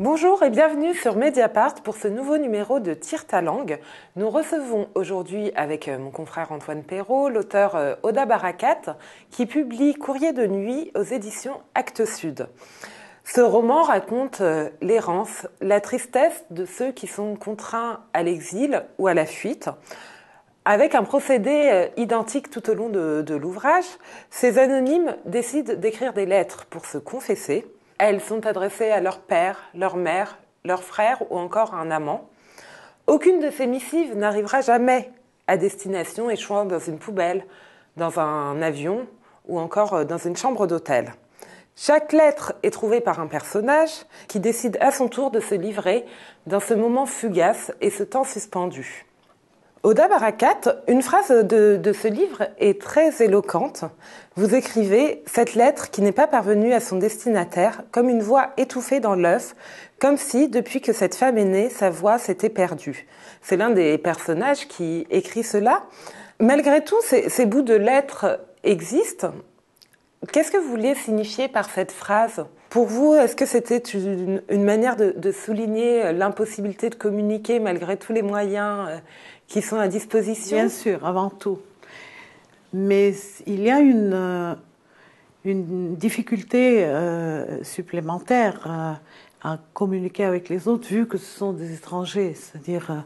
Bonjour et bienvenue sur Mediapart pour ce nouveau numéro de Tire ta langue. Nous recevons aujourd'hui avec mon confrère Antoine Perrault l'auteur Hoda Barakat qui publie Courrier de nuit aux éditions Actes Sud. Ce roman raconte l'errance, la tristesse de ceux qui sont contraints à l'exil ou à la fuite. Avec un procédé identique tout au long de l'ouvrage, ces anonymes décident d'écrire des lettres pour se confesser. Elles sont adressées à leur père, leur mère, leur frère ou encore à un amant. Aucune de ces missives n'arrivera jamais à destination, échouant dans une poubelle, dans un avion ou encore dans une chambre d'hôtel. Chaque lettre est trouvée par un personnage qui décide à son tour de se livrer dans ce moment fugace et ce temps suspendu. Hoda Barakat, une phrase de ce livre est très éloquente. Vous écrivez « Cette lettre qui n'est pas parvenue à son destinataire, comme une voix étouffée dans l'œuf, comme si, depuis que cette femme est née, sa voix s'était perdue. » C'est l'un des personnages qui écrit cela. Malgré tout, ces bouts de lettres existent. Qu'est-ce que vous vouliez signifier par cette phrase ? Pour vous, est-ce que c'était une manière de souligner l'impossibilité de communiquer malgré tous les moyens qui sont à disposition ? Bien sûr, avant tout. Mais il y a une difficulté supplémentaire à communiquer avec les autres, vu que ce sont des étrangers. C'est-à-dire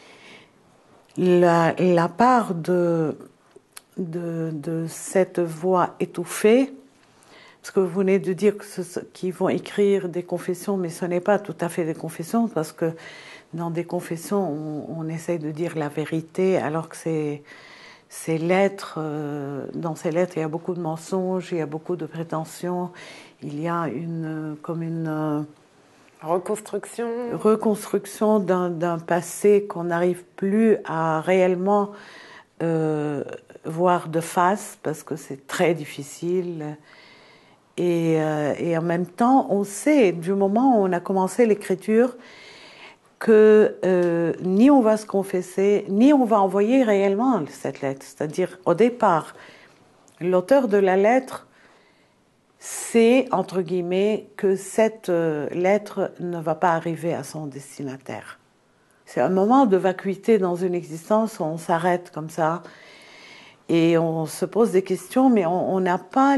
la part de cette voix étouffée, parce que vous venez de dire qu'ils vont écrire des confessions, mais ce n'est pas tout à fait des confessions, parce que dans des confessions, on essaye de dire la vérité, alors que ces lettres, dans ces lettres, il y a beaucoup de mensonges, il y a beaucoup de prétentions, il y a une reconstruction d'un passé qu'on n'arrive plus à réellement voir de face, parce que c'est très difficile. Et en même temps, on sait, du moment où on a commencé l'écriture, que ni on va se confesser, ni on va envoyer réellement cette lettre. C'est-à-dire, au départ, l'auteur de la lettre sait, entre guillemets, que cette lettre ne va pas arriver à son destinataire. C'est un moment de vacuité dans une existence où on s'arrête comme ça et on se pose des questions, mais on n'a pas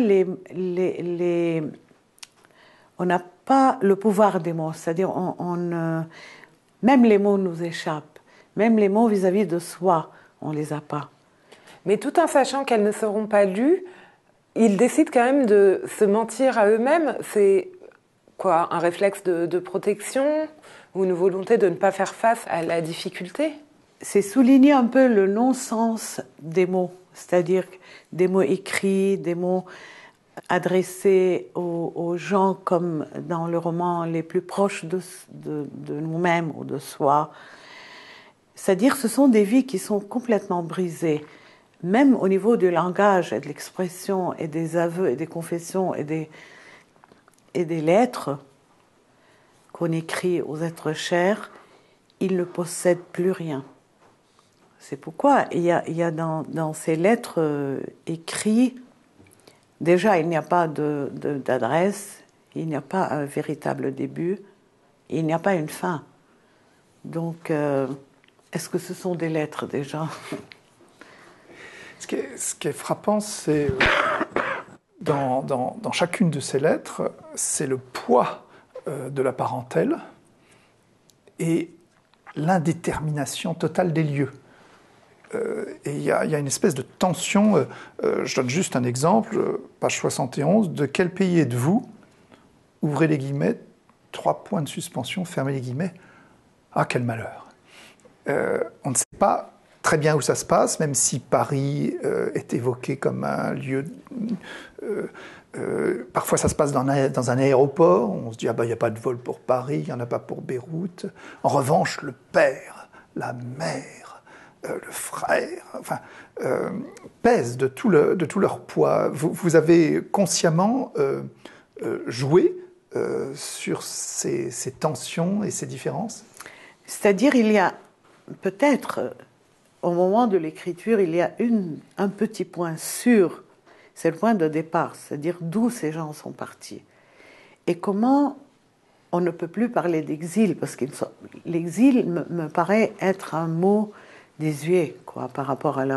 on n'a pas le pouvoir des mots. C'est-à-dire, même les mots nous échappent. Même les mots vis-à-vis de soi, on les a pas. Mais tout en sachant qu'elles ne seront pas lues, ils décident quand même de se mentir à eux-mêmes. C'est quoi, un réflexe de protection ou une volonté de ne pas faire face à la difficulté ? C'est souligner un peu le non-sens des mots, c'est-à-dire des mots écrits, des mots adressés aux gens comme dans le roman les plus proches de nous-mêmes ou de soi. C'est-à-dire ce sont des vies qui sont complètement brisées, même au niveau du langage et de l'expression et des aveux et des confessions et des lettres qu'on écrit aux êtres chers, ils ne possèdent plus rien. C'est pourquoi il y a dans ces lettres écrites, déjà il n'y a pas d'adresse, il n'y a pas un véritable début, il n'y a pas une fin. Donc, est-ce que ce sont des lettres déjà ? Ce qui est frappant, c'est dans chacune de ces lettres, c'est le poids de la parentèle et l'indétermination totale des lieux. Et il y a une espèce de tension. Je donne juste un exemple, page 71. De quel pays êtes-vous ? Ouvrez les guillemets, 3 points de suspension, fermez les guillemets. Ah, quel malheur. On ne sait pas très bien où ça se passe, même si Paris est évoqué comme un lieu... parfois ça se passe dans un aéroport, on se dit « Ah ben il n'y a pas de vol pour Paris, il n'y en a pas pour Beyrouth ». En revanche, le père, la mère, le frère, enfin, pèsent de tout leur poids. Vous avez consciemment joué sur ces tensions et ces différences ? C'est-à-dire, il y a peut-être, au moment de l'écriture, il y a un petit point sûr, c'est le point de départ, c'est-à-dire d'où ces gens sont partis. Et comment on ne peut plus parler d'exil, parce que l'exil me paraît être un mot désuet, quoi, par rapport à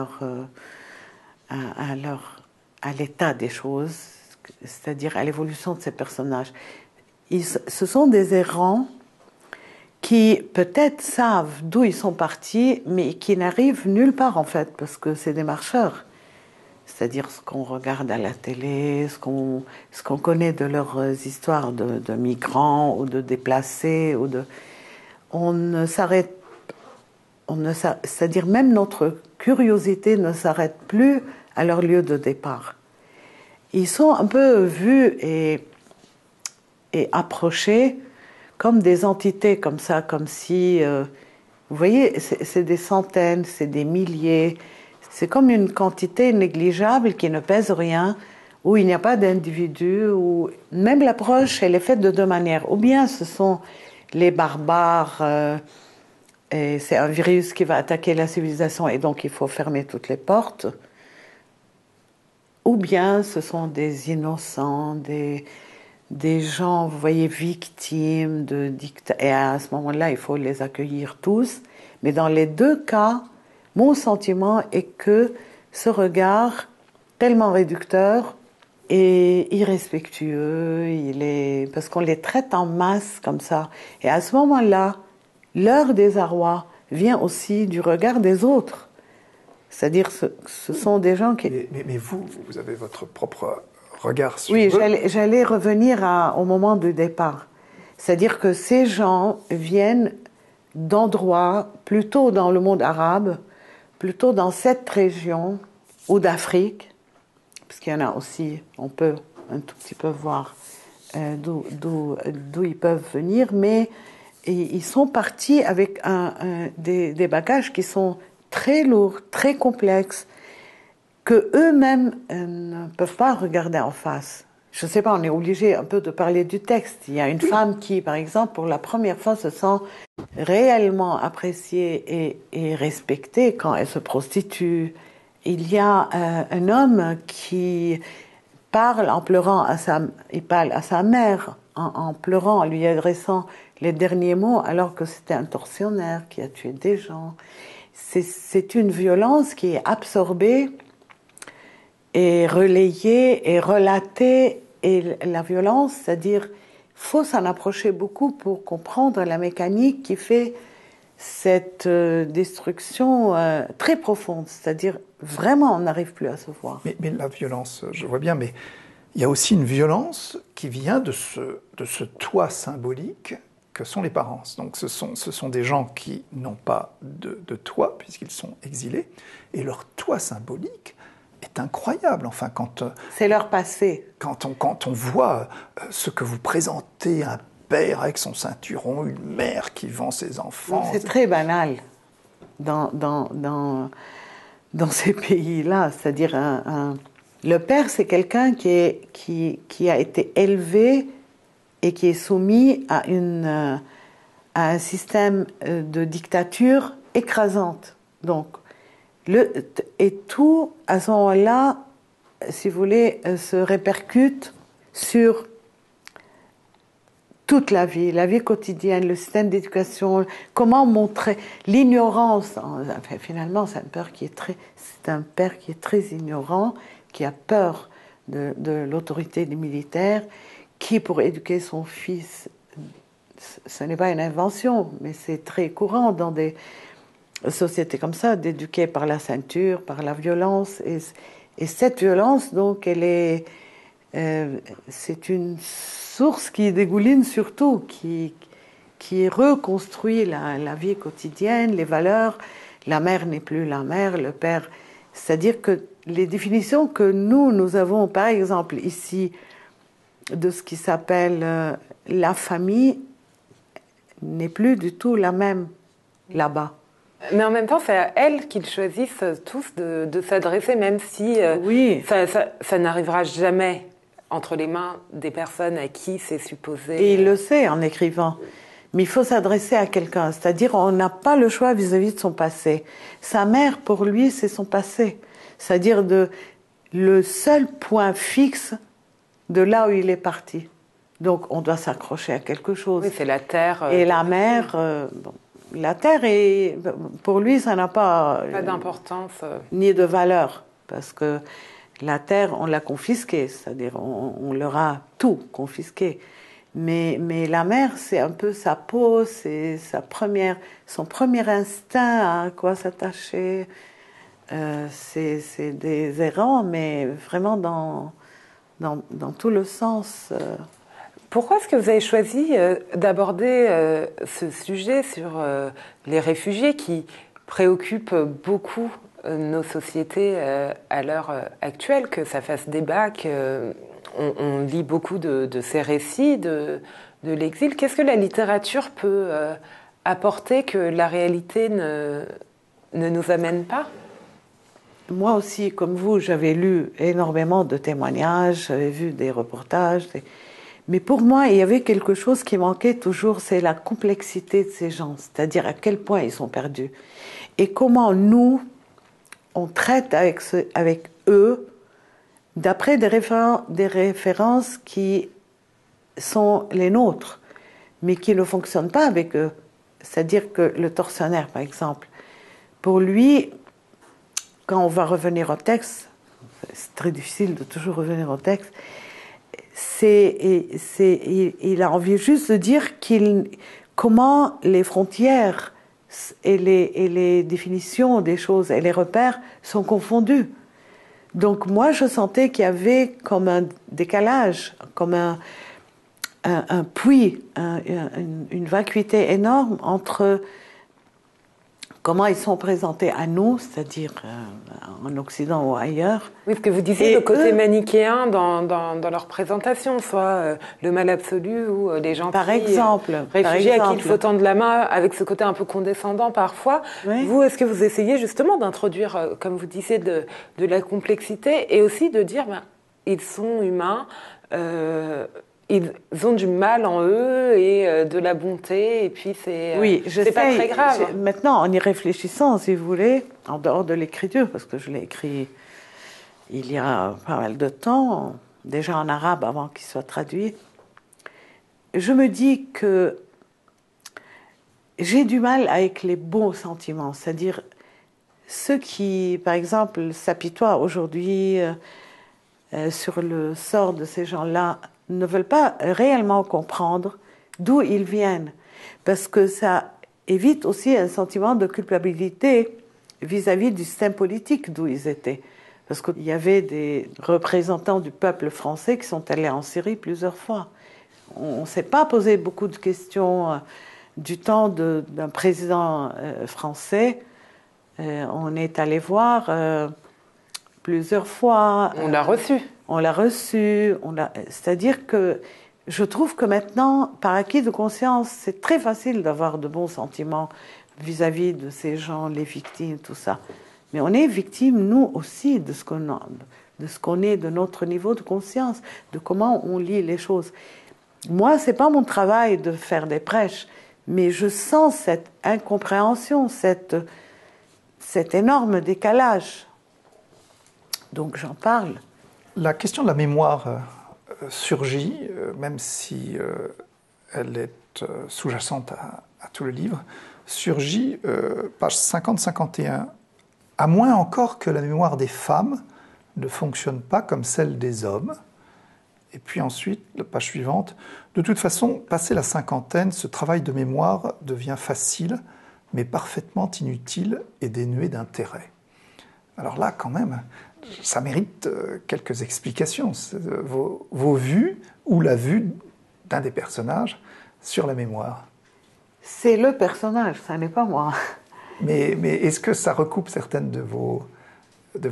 à l'état des choses, c'est-à-dire à l'évolution de ces personnages. Ce sont des errants qui peut-être savent d'où ils sont partis, mais qui n'arrivent nulle part en fait, parce que c'est des marcheurs. C'est-à-dire ce qu'on regarde à la télé, ce qu'on connaît de leurs histoires de migrants ou de déplacés, on ne s'arrête, c'est-à-dire même notre curiosité ne s'arrête plus à leur lieu de départ. Ils sont un peu vus et approchés comme des entités comme ça, comme si, vous voyez, c'est des centaines, c'est des milliers, c'est comme une quantité négligeable qui ne pèse rien, où il n'y a pas d'individu, où même l'approche, elle est faite de deux manières. Ou bien ce sont les barbares, et c'est un virus qui va attaquer la civilisation et donc il faut fermer toutes les portes. Ou bien ce sont des innocents, des gens, vous voyez, victimes de dictateurs. Et à ce moment-là, il faut les accueillir tous. Mais dans les deux cas, mon sentiment est que ce regard tellement réducteur et irrespectueux, parce qu'on les traite en masse comme ça. Et à ce moment-là, leur désarroi vient aussi du regard des autres. C'est-à-dire, ce sont des gens qui... Mais vous avez votre propre regard sur oui, eux. j'allais revenir au moment du départ. C'est-à-dire que ces gens viennent d'endroits, plutôt dans le monde arabe, plutôt dans cette région, ou d'Afrique, parce qu'il y en a aussi, on peut un tout petit peu voir d'où ils peuvent venir, mais ils sont partis avec des bagages qui sont très lourds, très complexes, que eux-mêmes ne peuvent pas regarder en face. Je ne sais pas, on est obligé un peu de parler du texte. Il y a une femme qui, par exemple, pour la première fois, se sent réellement appréciée et respectée quand elle se prostitue. Il y a un homme qui parle en pleurant il parle à sa mère, en pleurant, en lui adressant les derniers mots, alors que c'était un tortionnaire qui a tué des gens. C'est une violence qui est absorbée et relayée et relatée. Et la violence, c'est-à-dire, faut s'en approcher beaucoup pour comprendre la mécanique qui fait cette destruction très profonde. C'est-à-dire, vraiment, on n'arrive plus à se voir. Mais la violence, je vois bien, mais il y a aussi une violence qui vient de ce toit symbolique que sont les parents. Donc ce sont des gens qui n'ont pas de toit, puisqu'ils sont exilés, et leur toit symbolique est incroyable. Enfin, c'est leur passé. Quand on voit ce que vous présentez, un père avec son ceinturon, une mère qui vend ses enfants... C'est très banal dans ces pays-là. C'est-à-dire, le père, c'est quelqu'un qui a été élevé et qui est soumis à un système de dictature écrasante. Donc, et tout, à ce moment-là, si vous voulez, se répercute sur toute la vie quotidienne, le système d'éducation, comment montrer l'ignorance. Enfin, finalement, c'est un père qui est très ignorant, qui a peur de l'autorité des militaires, qui, pour éduquer son fils, ce n'est pas une invention, mais c'est très courant dans des sociétés comme ça, d'éduquer par la ceinture, par la violence. Et cette violence, donc, c'est une source qui dégouline surtout, qui reconstruit la vie quotidienne, les valeurs. La mère n'est plus la mère, le père. C'est-à-dire que les définitions que nous avons, par exemple, ici, de ce qui s'appelle la famille, n'est plus du tout la même là-bas. Mais en même temps, c'est à elles qu'ils choisissent tous de s'adresser, même si oui. ça n'arrivera jamais entre les mains des personnes à qui c'est supposé... Et il le sait en écrivant. Mais il faut s'adresser à quelqu'un. C'est-à-dire, on n'a pas le choix vis-à-vis de son passé. Sa mère, pour lui, c'est son passé. C'est-à-dire le seul point fixe de là où il est parti, Donc on doit s'accrocher à quelque chose. Oui, c'est la terre. Et la mer, la terre, pour lui, ça n'a pas d'importance. Ni de valeur. Parce que la terre, on l'a confisquée, c'est-à-dire on leur a tout confisqué. Mais la mer, c'est un peu sa peau, c'est son premier instinct à quoi s'attacher. C'est des errants, mais vraiment dans tout le sens. Pourquoi est-ce que vous avez choisi d'aborder ce sujet sur les réfugiés qui préoccupent beaucoup nos sociétés à l'heure actuelle, que ça fasse débat, on lit beaucoup de ces récits de l'exil. Qu'est-ce que la littérature peut apporter que la réalité ne nous amène pas ? Moi aussi, comme vous, j'avais lu énormément de témoignages, j'avais vu des reportages. Mais pour moi, il y avait quelque chose qui manquait toujours, c'est la complexité de ces gens, c'est-à-dire à quel point ils sont perdus. Et comment nous, on traite avec eux d'après des références qui sont les nôtres, mais qui ne fonctionnent pas avec eux. C'est-à-dire que le tortionnaire, par exemple, pour lui, quand on va revenir au texte, c'est très difficile de toujours revenir au texte, il a envie juste de dire comment les frontières et les définitions des choses et les repères sont confondus. Donc moi, je sentais qu'il y avait comme un décalage, comme un puits, une vacuité énorme entre comment ils sont présentés à nous, c'est-à-dire en Occident ou ailleurs. Oui, ce que vous disiez, le côté manichéen dans leur présentation, soit le mal absolu ou les gens réfugiés à qui il faut tendre la main, avec ce côté un peu condescendant parfois. Oui. Vous, est-ce que vous essayez justement d'introduire, comme vous disiez, de la complexité et aussi de dire, ils sont humains, ils ont du mal en eux et de la bonté, et puis c'est pas très grave. Maintenant, en y réfléchissant, si vous voulez, en dehors de l'écriture, parce que je l'ai écrit il y a pas mal de temps, déjà en arabe avant qu'il soit traduit, je me dis que j'ai du mal avec les beaux sentiments, c'est-à-dire ceux qui, par exemple, s'apitoient aujourd'hui sur le sort de ces gens-là, ne veulent pas réellement comprendre d'où ils viennent, parce que ça évite aussi un sentiment de culpabilité vis-à-vis du système politique d'où ils étaient. Parce qu'il y avait des représentants du peuple français qui sont allés en Syrie plusieurs fois. On ne s'est pas posé beaucoup de questions du temps d'un président français. On est allé voir plusieurs fois. On l'a reçu. On l'a reçu. C'est-à-dire que je trouve que maintenant, par acquis de conscience, c'est très facile d'avoir de bons sentiments vis-à-vis de ces gens, les victimes, tout ça. Mais on est victime, nous aussi, de ce qu'on est, de notre niveau de conscience, de comment on lit les choses. Moi, c'est pas mon travail de faire des prêches, mais je sens cette incompréhension, cet énorme décalage. Donc j'en parle. La question de la mémoire surgit, même si elle est sous-jacente à tout le livre, surgit, page 50-51, à moins encore que la mémoire des femmes ne fonctionne pas comme celle des hommes. Et puis ensuite, la page suivante, de toute façon, passé la cinquantaine, ce travail de mémoire devient facile, mais parfaitement inutile et dénué d'intérêt. Alors là, quand même, ça mérite quelques explications. Vos vues ou la vue d'un des personnages sur la mémoire. C'est le personnage, ça n'est pas moi. Mais est-ce que ça recoupe certaines de vos préoccupations ?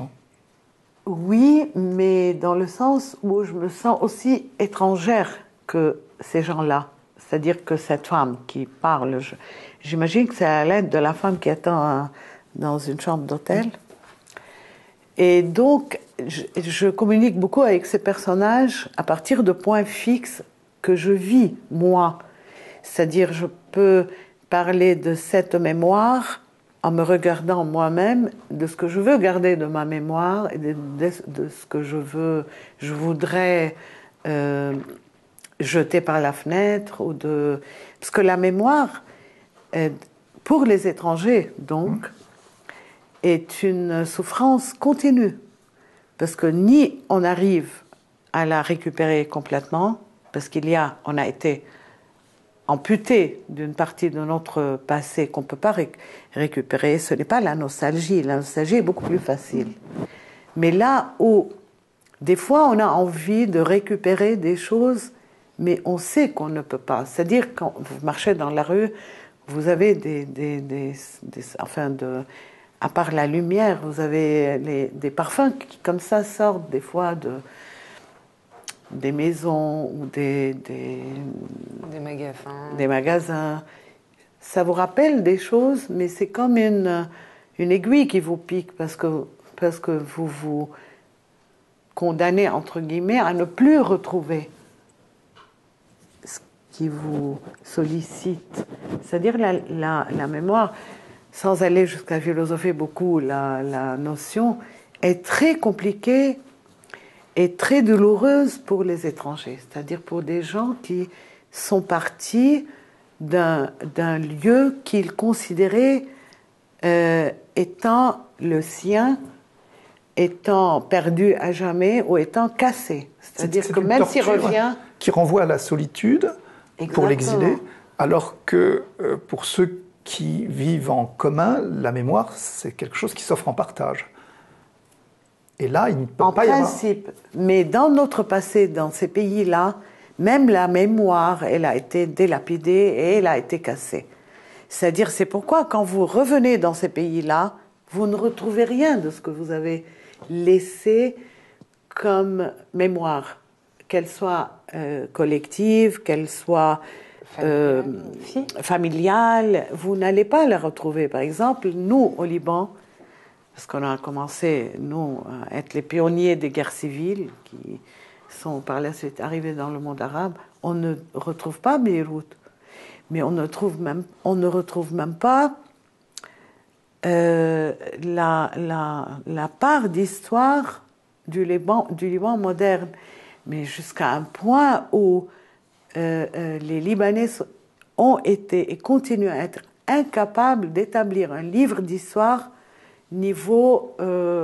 Oui, mais dans le sens où je me sens aussi étrangère que ces gens-là. C'est-à-dire que cette femme qui parle, j'imagine que c'est à l'aide de la femme qui attend dans une chambre d'hôtel. Et donc, je communique beaucoup avec ces personnages à partir de points fixes que je vis, moi. C'est-à-dire, je peux parler de cette mémoire en me regardant moi-même, de ce que je veux garder de ma mémoire et de ce que je voudrais jeter par la fenêtre parce que la mémoire, pour les étrangers, donc, est une souffrance continue. Parce que ni on arrive à la récupérer complètement, parce on a été amputé d'une partie de notre passé qu'on ne peut pas récupérer. Ce n'est pas la nostalgie est beaucoup plus facile. Mais là où, des fois, on a envie de récupérer des choses, mais on sait qu'on ne peut pas. C'est-à-dire, quand vous marchez dans la rue, vous avez à part la lumière, vous avez des parfums qui, comme ça, sortent des fois des maisons ou des magasins. Ça vous rappelle des choses, mais c'est comme une aiguille qui vous pique parce que vous vous condamnez, entre guillemets, à ne plus retrouver ce qui vous sollicite. C'est-à-dire la mémoire, sans aller jusqu'à philosopher beaucoup la notion, est très compliquée et très douloureuse pour les étrangers, c'est-à-dire pour des gens qui sont partis d'un lieu qu'ils considéraient étant le sien, étant perdu à jamais ou étant cassé. C'est-à-dire que même s'il revient... Qui renvoie à la solitude. Exactement. Pour l'exilé, alors que pour ceux qui vivent en commun, la mémoire, c'est quelque chose qui s'offre en partage. Et là, il ne peut pas y avoir... En principe, mais dans notre passé, dans ces pays-là, même la mémoire, elle a été délapidée et elle a été cassée. C'est-à-dire, c'est pourquoi quand vous revenez dans ces pays-là, vous ne retrouvez rien de ce que vous avez laissé comme mémoire, qu'elle soit collective, qu'elle soit familiale, vous n'allez pas la retrouver. Par exemple, nous, au Liban, parce qu'on a commencé, nous, à être les pionniers des guerres civiles, qui sont par la suite arrivés dans le monde arabe, on ne retrouve pas Beyrouth. Mais on ne retrouve même pas la part d'histoire du Liban moderne. Mais jusqu'à un point où les Libanais ont été et continuent à être incapables d'établir un livre d'histoire niveau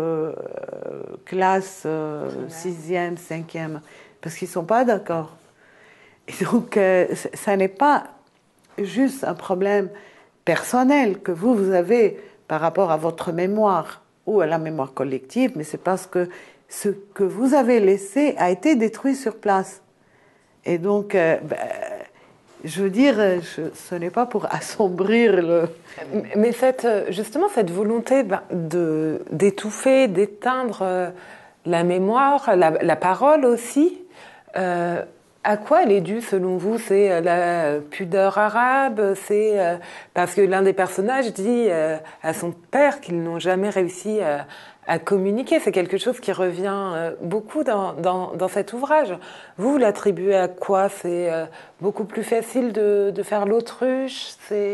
classe 6e, 5e, parce qu'ils ne sont pas d'accord. Et donc, ça n'est pas juste un problème personnel que vous avez par rapport à votre mémoire ou à la mémoire collective, mais c'est parce que ce que vous avez laissé a été détruit sur place. Et donc, je veux dire, ce n'est pas pour assombrir le... Mais justement, cette volonté d'étouffer, d'éteindre la mémoire, la parole aussi, à quoi elle est due selon vous? C'est la pudeur arabe? C'est parce que l'un des personnages dit à son père qu'ils n'ont jamais réussi à communiquer. C'est quelque chose qui revient beaucoup dans cet ouvrage. Vous l'attribuez à quoi? C'est beaucoup plus facile de faire l'autruche?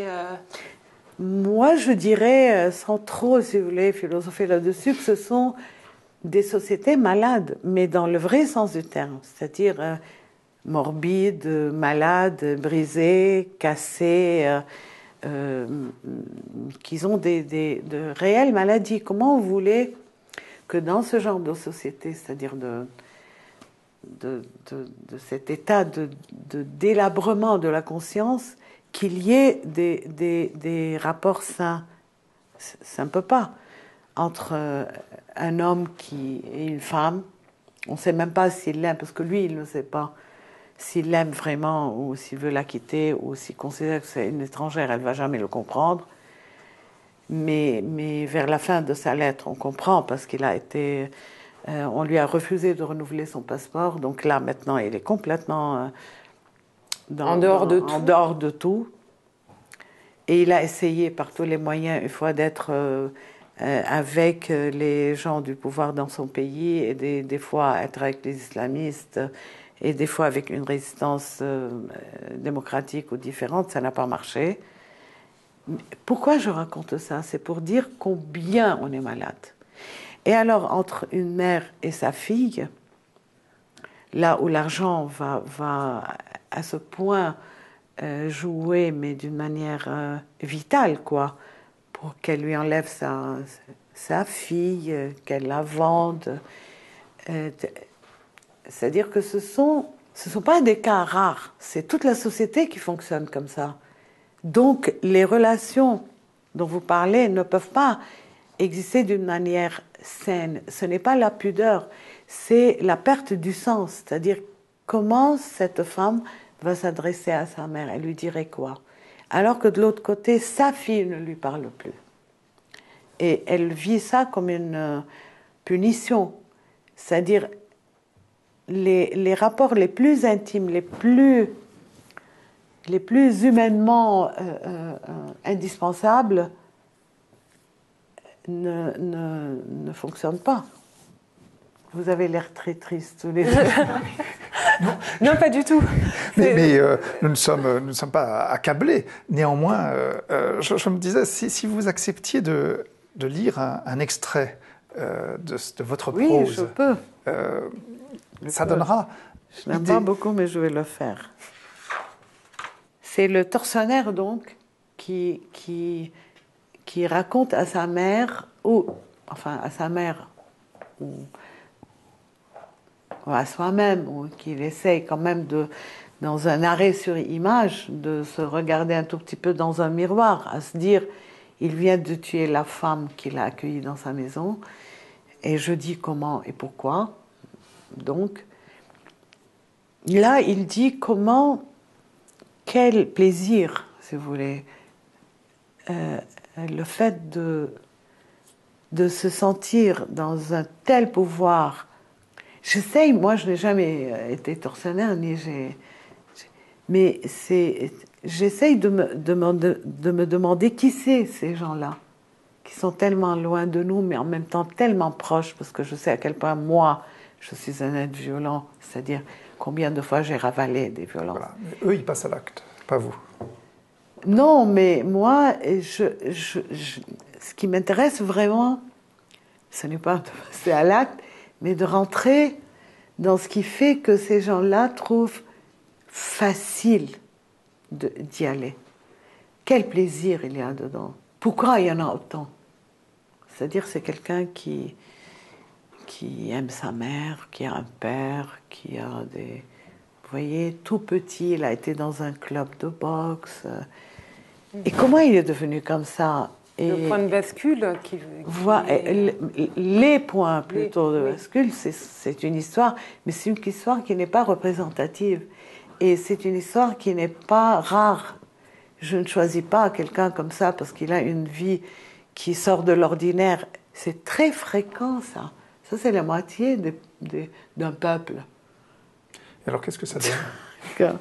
Moi, je dirais, sans trop, si vous voulez, philosopher là-dessus, que ce sont des sociétés malades, mais dans le vrai sens du terme. C'est-à-dire morbides, malades, brisées, cassées, qui ont de réelles maladies. Comment vous voulez que dans ce genre de société, c'est-à-dire de cet état de délabrement de la conscience, qu'il y ait des rapports sains? Ça ne peut pas. Entre un homme et une femme, on ne sait même pas s'il l'aime, parce que lui, il ne sait pas s'il l'aime vraiment ou s'il veut la quitter ou s'il considère que c'est une étrangère, elle ne va jamais le comprendre. Mais vers la fin de sa lettre, on comprend parce qu'il a été... on lui a refusé de renouveler son passeport, donc là, maintenant, il est complètement en dehors de tout. Et il a essayé par tous les moyens, une fois, d'être avec les gens du pouvoir dans son pays et des fois être avec les islamistes et des fois avec une résistance démocratique ou différente. Ça n'a pas marché. Pourquoi je raconte ça? C'est pour dire combien on est malade. Et alors, entre une mère et sa fille, là où l'argent va à ce point jouer, mais d'une manière vitale, quoi, pour qu'elle lui enlève sa fille, qu'elle la vende. C'est-à-dire que ce sont pas des cas rares, c'est toute la société qui fonctionne comme ça. Donc les relations dont vous parlez ne peuvent pas exister d'une manière saine. Ce n'est pas la pudeur, c'est la perte du sens. C'est-à-dire comment cette femme va s'adresser à sa mère, elle lui dirait quoi? Alors que de l'autre côté, sa fille ne lui parle plus. Et elle vit ça comme une punition. C'est-à-dire les rapports les plus intimes, les plus humainement indispensables ne fonctionnent pas. Vous avez l'air très triste tous les deux. Non, pas du tout. Mais nous ne sommes pas accablés. Néanmoins, je me disais, si vous acceptiez de lire un extrait de votre prose... Oui, je peux. Ça donnera... Je n'aime pas beaucoup, mais je vais le faire. C'est le tortionnaire, donc, qui raconte à sa mère, ou à soi-même, ou qu'il essaye quand même dans un arrêt sur image, de se regarder un tout petit peu dans un miroir, à se dire, il vient de tuer la femme qu'il a accueillie dans sa maison, et je dis comment et pourquoi. Donc, là, il dit quel plaisir, si vous voulez, le fait de se sentir dans un tel pouvoir. J'essaye, moi je n'ai jamais été tortionnaire, mais j'essaye de me demander qui c'est ces gens-là, qui sont tellement loin de nous, mais en même temps tellement proches, parce que je sais à quel point moi, je suis un être violent, c'est-à-dire combien de fois j'ai ravalé des violences. Voilà. Mais eux, ils passent à l'acte, pas vous. Non, mais moi, ce qui m'intéresse vraiment, ce n'est pas de passer à l'acte, mais de rentrer dans ce qui fait que ces gens-là trouvent facile d'y aller. Quel plaisir il y a dedans. Pourquoi il y en a autant? C'est-à-dire c'est quelqu'un qui aime sa mère, qui a un père, qui a des... Vous voyez, tout petit, il a été dans un club de boxe. Et comment il est devenu comme ça? Le point de bascule qui les points plutôt de bascule, c'est une histoire, mais c'est une histoire qui n'est pas représentative. Et c'est une histoire qui n'est pas rare. Je ne choisis pas quelqu'un comme ça parce qu'il a une vie qui sort de l'ordinaire. C'est très fréquent, ça. Ça, c'est la moitié d'un peuple. Alors, qu'est-ce que ça donne?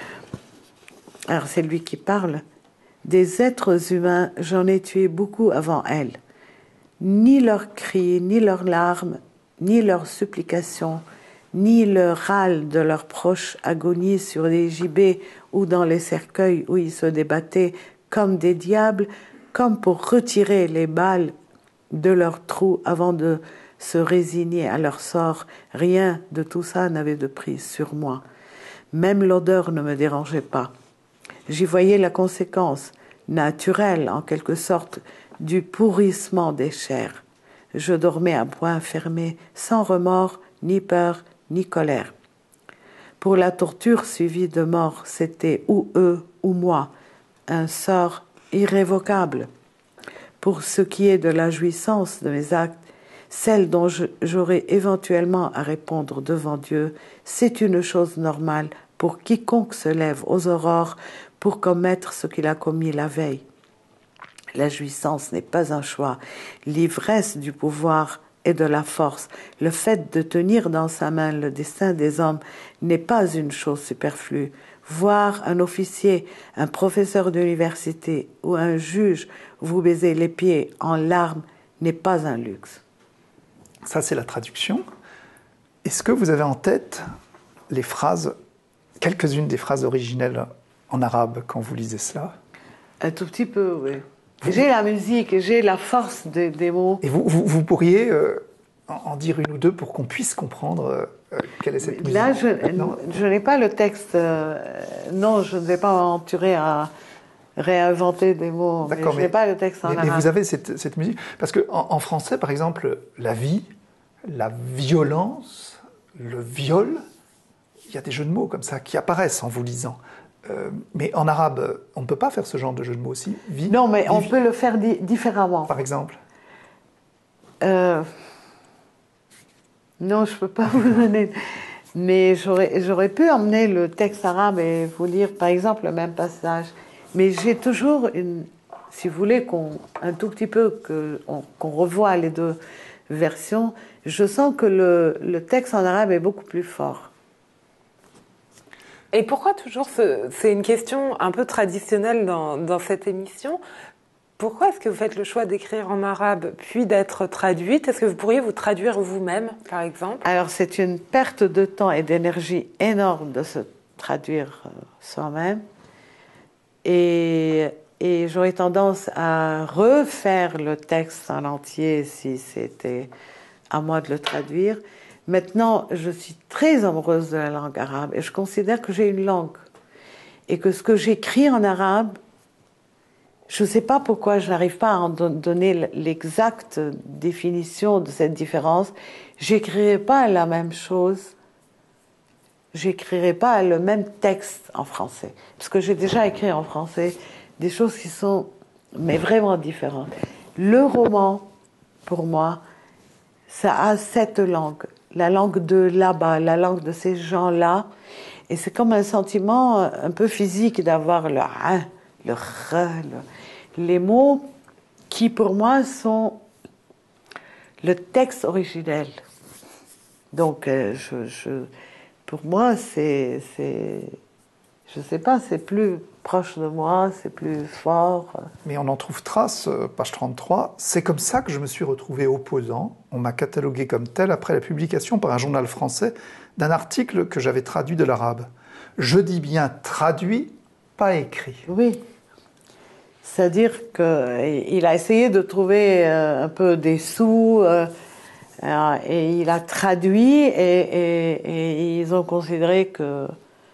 Alors, c'est lui qui parle. Des êtres humains, j'en ai tué beaucoup avant elle. Ni leurs cris, ni leurs larmes, ni leurs supplications, ni le râle de leurs proches agonie sur les gibets ou dans les cercueils où ils se débattaient comme des diables, comme pour retirer les balles de leurs trous avant de se résigner à leur sort. Rien de tout ça n'avait de prise sur moi. Même l'odeur ne me dérangeait pas. J'y voyais la conséquence naturelle, en quelque sorte, du pourrissement des chairs. Je dormais à poing fermé, sans remords, ni peur, ni colère. Pour la torture suivie de mort, c'était ou eux ou moi, un sort irrévocable. Pour ce qui est de la jouissance de mes actes, celle dont j'aurai éventuellement à répondre devant Dieu, c'est une chose normale pour quiconque se lève aux aurores pour commettre ce qu'il a commis la veille. La jouissance n'est pas un choix. L'ivresse du pouvoir et de la force, le fait de tenir dans sa main le destin des hommes n'est pas une chose superflue. Voir un officier, un professeur d'université ou un juge vous baiser les pieds en larmes n'est pas un luxe. Ça, c'est la traduction. Est-ce que vous avez en tête les phrases, quelques-unes des phrases originelles en arabe quand vous lisez cela? Un tout petit peu, oui. J'ai la musique, j'ai la force des mots. Et vous pourriez en dire une ou deux pour qu'on puisse comprendre quelle est cette musique? Là, je n'ai pas le texte. Non, je ne vais pas m'aventurer à réinventer des mots. D'accord, je n'ai pas le texte en arabe. Mais vous avez cette musique. Parce qu'en français, par exemple, la vie, la violence, le viol, il y a des jeux de mots comme ça qui apparaissent en vous lisant. Mais en arabe, on ne peut pas faire ce genre de jeu de mots aussi. Non, mais on peut le faire différemment. Par exemple Non, je ne peux pas vous donner. Mais j'aurais pu emmener le texte arabe et vous lire, par exemple, le même passage. Mais j'ai toujours si vous voulez, un tout petit peu qu'on revoie les deux versions, je sens que le texte en arabe est beaucoup plus fort. Et pourquoi toujours c'est une question un peu traditionnelle dans cette émission. Pourquoi est-ce que vous faites le choix d'écrire en arabe puis d'être traduite? Est-ce que vous pourriez vous traduire vous-même, par exemple? Alors, c'est une perte de temps et d'énergie énorme de se traduire soi-même. Et j'aurais tendance à refaire le texte en entier si c'était à moi de le traduire. Maintenant, je suis très amoureuse de la langue arabe et je considère que j'ai une langue. Et que ce que j'écris en arabe, je ne sais pas pourquoi je n'arrive pas à en donner l'exacte définition de cette différence. J'écrirai pas la même chose, j'écrirai pas le même texte en français. Parce que j'ai déjà écrit en français des choses qui sont mais vraiment différentes. Le roman, pour moi, ça a cette langue, la langue de là-bas, la langue de ces gens-là. Et c'est comme un sentiment un peu physique d'avoir le « le « les mots qui, pour moi, sont le texte originel. Donc, pour moi, je sais pas, c'est plus proche de moi, c'est plus fort. Mais on en trouve trace, page 33. C'est comme ça que je me suis retrouvé opposant. On m'a catalogué comme tel après la publication par un journal français d'un article que j'avais traduit de l'arabe. Je dis bien traduit, pas écrit. Oui. C'est-à-dire qu'il a essayé de trouver un peu des sous et il a traduit et ils ont considéré que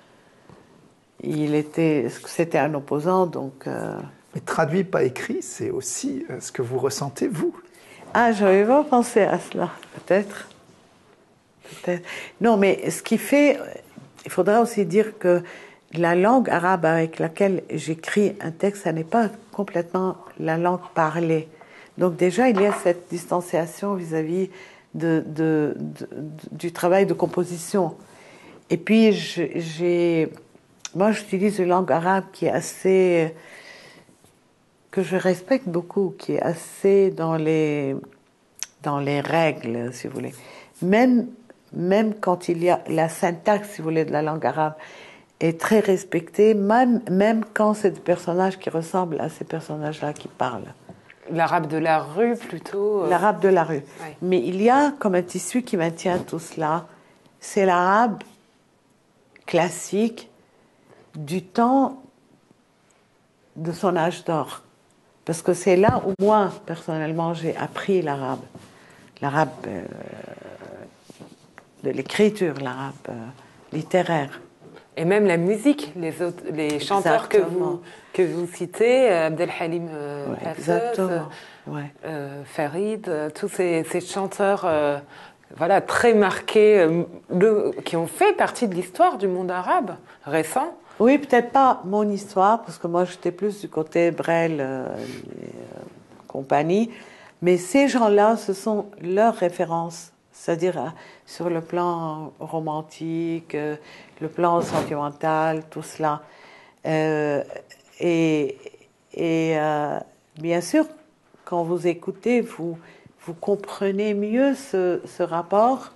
c'était un opposant. Donc, Mais traduit, pas écrit, c'est aussi ce que vous ressentez, vous. Ah, j'avais pas pensé à cela, peut-être. Non, mais ce qui fait... Il faudra aussi dire que la langue arabe avec laquelle j'écris un texte, ça n'est pas complètement la langue parlée. Donc déjà, il y a cette distanciation vis-à-vis du travail de composition. Et puis, moi, j'utilise une langue arabe qui est assez... que je respecte beaucoup, qui est assez dans les règles, si vous voulez. Même quand il y a la syntaxe, si vous voulez, de la langue arabe, est très respectée, même quand c'est des personnages qui ressemblent à ces personnages-là qui parlent. L'arabe de la rue, plutôt L'arabe de la rue. Ouais. Mais il y a comme un tissu qui maintient tout cela. C'est l'arabe classique du temps de son âge d'or. Parce que c'est là où moi, personnellement, j'ai appris l'arabe. L'arabe de l'écriture, l'arabe littéraire. Et même la musique, les chanteurs que vous citez, Abdelhalim Hafez, Farid, tous ces chanteurs voilà, très marqués, qui ont fait partie de l'histoire du monde arabe récent. Oui, peut-être pas mon histoire, parce que moi j'étais plus du côté Brel et compagnie, mais ces gens-là, ce sont leurs références, c'est-à-dire sur le plan romantique, le plan sentimental, tout cela. Et bien sûr, quand vous écoutez, vous comprenez mieux ce rapport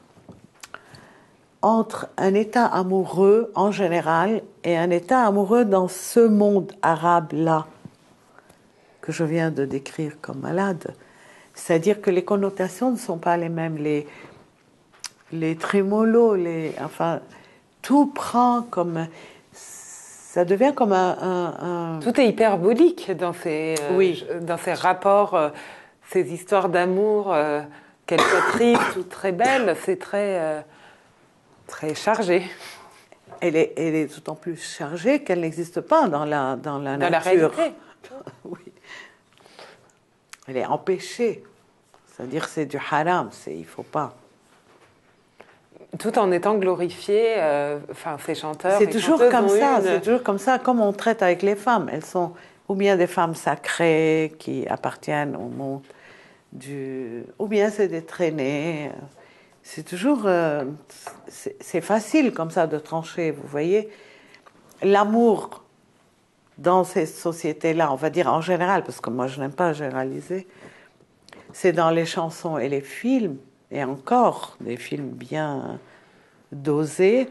entre un état amoureux en général et un état amoureux dans ce monde arabe-là que je viens de décrire comme malade. C'est-à-dire que les connotations ne sont pas les mêmes. Les trémolos, enfin, tout prend comme... Ça devient comme un... Tout est hyperbolique dans ces rapports, ces histoires d'amour qu'elle soit triste ou très belle, c'est très, très chargé. Elle est d'autant plus chargée qu'elle n'existe pas dans la nature. Dans la réalité. Oui. Elle est empêchée. C'est-à-dire que c'est du haram, il ne faut pas. Tout en étant glorifié, ces chanteurs. C'est toujours comme ça, c'est toujours comme ça, comme on traite avec les femmes. Elles sont ou bien des femmes sacrées qui appartiennent au monde ou bien c'est des traînées. C'est toujours, c'est facile comme ça de trancher, vous voyez. L'amour dans ces sociétés-là, on va dire en général, parce que moi je n'aime pas généraliser, c'est dans les chansons et les films, et encore des films bien dosés,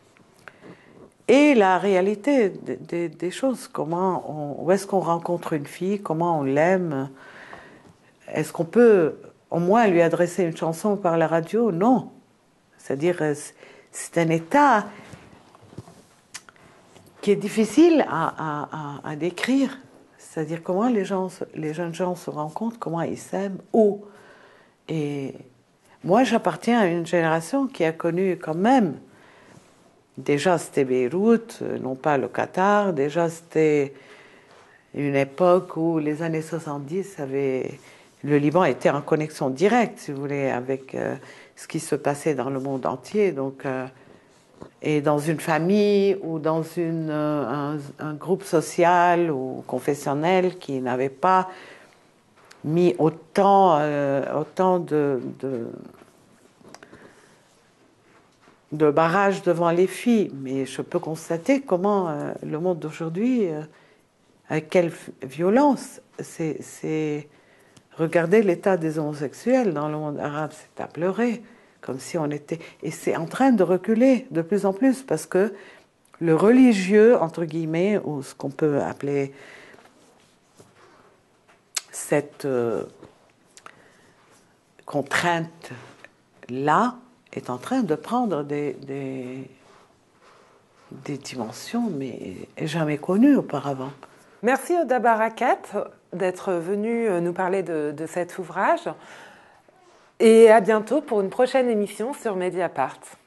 et la réalité des choses, où est-ce qu'on rencontre une fille, comment on l'aime, est-ce qu'on peut au moins lui adresser une chanson par la radio? Non. C'est-à-dire, c'est un état qui est difficile à décrire. C'est-à-dire comment les jeunes gens se rencontrent, comment ils s'aiment, où. Et moi, j'appartiens à une génération qui a connu quand même, déjà c'était Beyrouth, non pas le Qatar, déjà c'était une époque où les années 70 le Liban était en connexion directe, si vous voulez, avec ce qui se passait dans le monde entier. Donc, et dans une famille ou dans un groupe social ou confessionnel qui n'avait pas mis autant de barrages devant les filles. Mais je peux constater comment le monde d'aujourd'hui, avec quelle violence, regardez l'état des homosexuels dans le monde arabe, c'est à pleurer. Comme si on était... Et c'est en train de reculer de plus en plus parce que le religieux, entre guillemets, ou ce qu'on peut appeler cette contrainte-là, est en train de prendre des dimensions mais jamais connues auparavant. Merci Hoda Barakat d'être venue nous parler de cet ouvrage. Et à bientôt pour une prochaine émission sur Mediapart.